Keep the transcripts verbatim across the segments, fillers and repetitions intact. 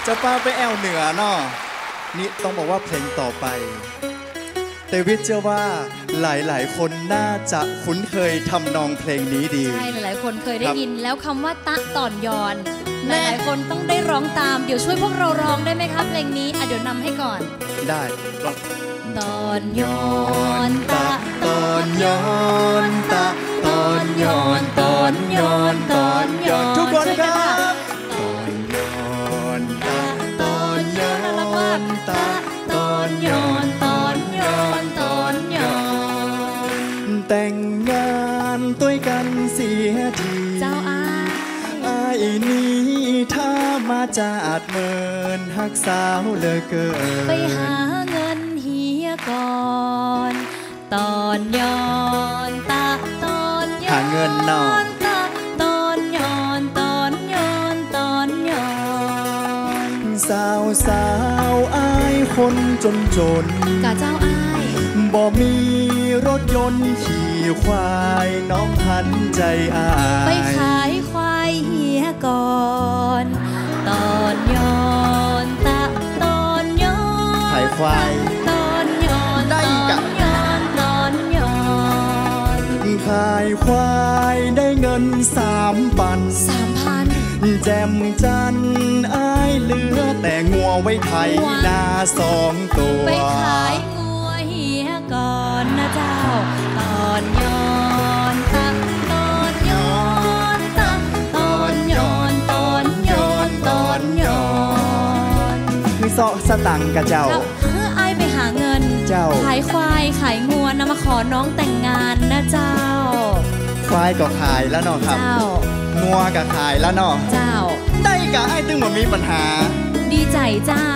จะป้าไปแอวเหนือเนาะนี่ต้องบอกว่าเพลงต่อไปเดวิดเชื่อว่าหลายๆคนน่าจะคุ้นเคยทำนองเพลงนี้ดีใช่หลายๆคนเคยได้ยินแล้วคำว่าตะตอนยอนหลายๆคนต้องได้ร้องตามเดี๋ยวช่วยพวกเราร้องได้ไหมครับเพลงนี้อ่ะเดี๋ยวนำให้ก่อนได้ลองตอนยอนตะตอนยอนตะตอนยอนตอนยอนตอนยอนทุกคนครับตอนยอนตะตอนยอนตะตอนยอนตอนยอนตอนยอนแต่งงานด้วยกันเสียทีเจ้าอาไอ้นี้ถ้ามาจากเมินหักสาวเลยเกินไปหาเงินเฮียก่อนตอนยอนตะตอนยอนหาเงินนอนตะตอนยอนตอนยอนตอนยอนสาวสาวอายคนจนจนกะเจ้าอายบ่มีรถยนต์ขี่ควายน้องหันใจอายไปขายควายเฮียก่อนตอนยอนตะตอนยอนขายควายตอนยอนได้กับยอนตอนยอนขายควายได้เงินสามพันสามพันแจมจันอายเหลือแต่งัวไว้ไถนาสองตัวไปขายงัวเฮียก่อนนะเจ้าตอนยอนตะตอนยอนตะตอนยอนตอนยอนตอนยอนคือเสาะสตังกับเจ้าเออไอไปหาเงินเจ้าขายควายขายงัวนำมาขอน้องแต่งงานนะเจ้าควายก็ขายแล้วเนาะครับเจ้างัวก็ขายแล้วเนาะเจ้าได้กะไอ้ตึงมันมีปัญหาดีใจเจ้า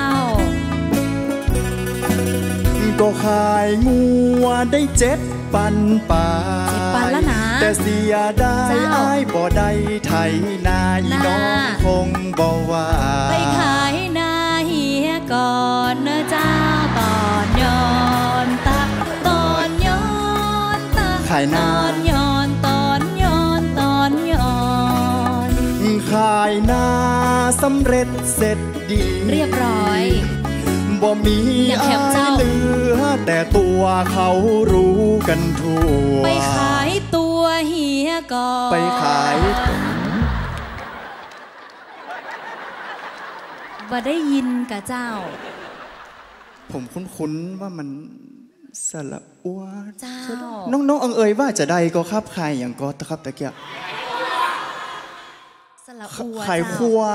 ก็ขายงัวได้เจ็ดปันป่าเจ็ดปันแล้วนะแต่เสียได้ไอ้บ่ได้ไถนาอีน้องคงบ่ว่าไปขายนาเฮียก่อนนะเจ้าตอนยอนตะตอนยอนตะขายนาตอนยอนตอนยอนตอนยอนขายนาสำเร็จเสร็จดีเรียบร้อยบ่มีอายเหลือแต่ตัวเขารู้กันทั่วไปขายตัวเฮียก่อนไปขายบ่ได้ยินกะเจ้าผมคุ้นๆว่ามันสละอัวเจ้าน้องๆอังเอ่ยว่าจะได้ก็ครับใครอย่างก็ตะครับตะเกียบสละอัวขายครัว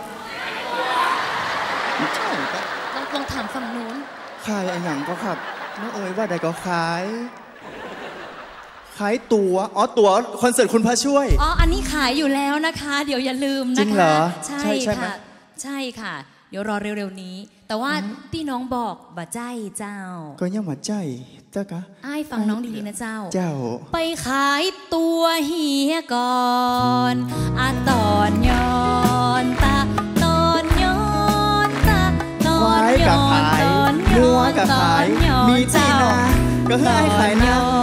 ลองถามฝั่งนู้นขายอะไรอย่างก็ครับน้องเอ๋ยว่าใดก็ขายขายตั๋วอ๋อตั๋วคอนเสิร์ตคุณพระช่วยอ๋ออันนี้ขายอยู่แล้วนะคะเดี๋ยวอย่าลืมนะคะจริงเหรอใช่ค่ะใช่ค่ะเดี๋ยวรอเร็วๆนี้แต่ว่าที่น้องบอกบ่ใจเจ้าก็ยังบ่ใจเจ้ากะอ้ายฟังน้องดีๆนะเจ้าเจ้าไปขายตัวเฮียก่อนอ่ะตอนยอนตะตอนยอนตะตอนยอนตอนยอนงัวกับขายมีจีนาก็ให้ขายนา